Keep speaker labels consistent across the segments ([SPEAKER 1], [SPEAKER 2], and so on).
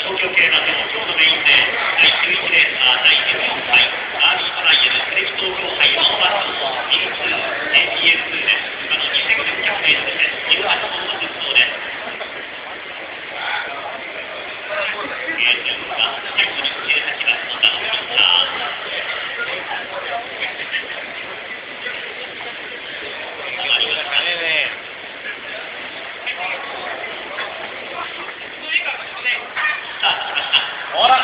[SPEAKER 1] 東京競馬場今日のメインで第11レースは第14回アービートライアルテレビ東京杯ワンバット B2JPL2 です。今の2600メートルです。18本の鉄道です。が最後に18番のダウンピッチャー。決まりましたね。ほら、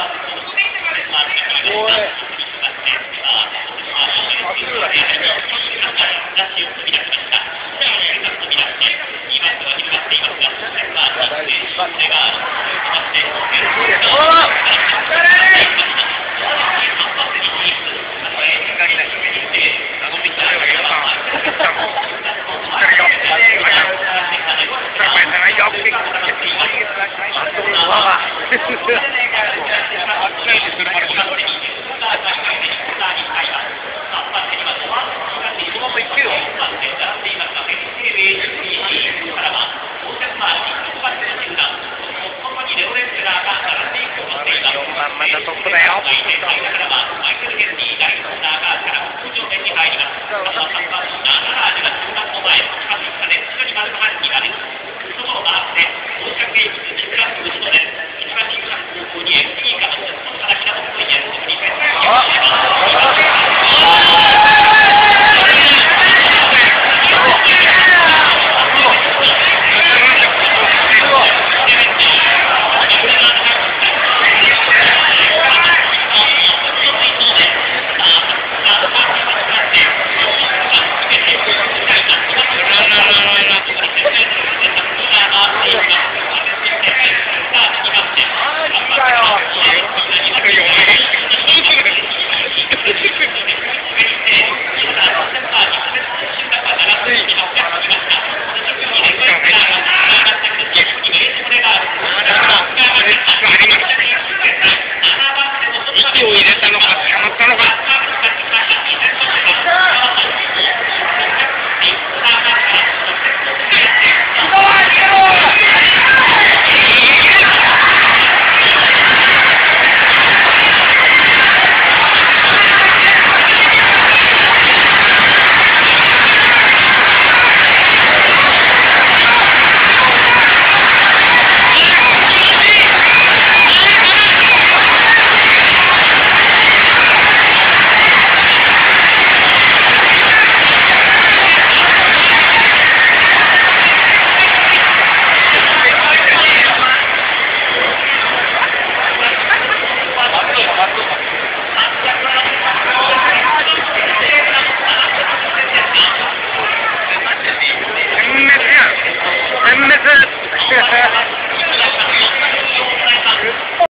[SPEAKER 1] またトップだよ。